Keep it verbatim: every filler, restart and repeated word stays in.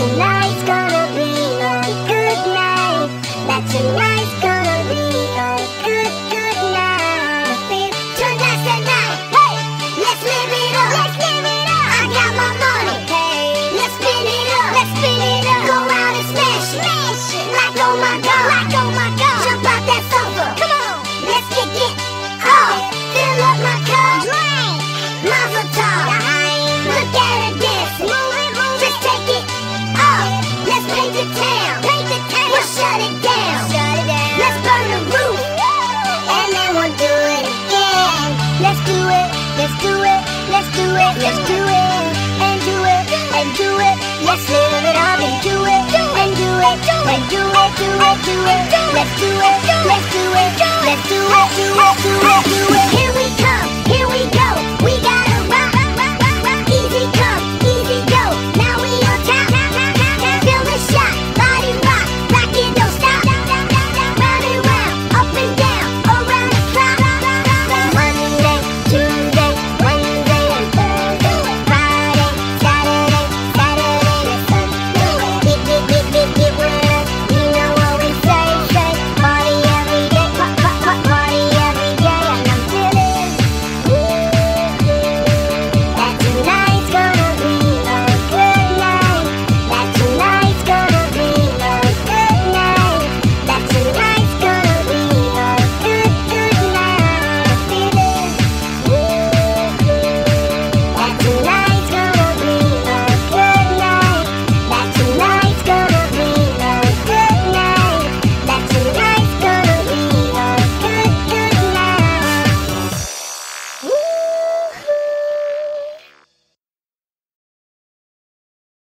tonight's gonna be a good night. That tonight's gonna be a good, good night. Tonight's the night. Hey, let's live it up. Let's live it up. I got my money. Hey, let's spin it up. Let's spin it up. Go out and smash it. Smash it. Like oh my god. Like oh my god. Jump out that sofa. Come on. Let's kick it off. Fill up my cup. Drink. Mazel tov. Look at her dance. Move it, move it. Just take it off. Let's paint the town. Paint the town. We'll shut it down. Shut it down. Let's burn the roof. And then we'll do it again. Let's do it. Let's do it. Let's do it. Let's do it. And do it. And do it. Let's live it up and do it. And do it. And do it. Do it. Do it. Let's do it. Let's do it. Let's do it. Do it. Do it.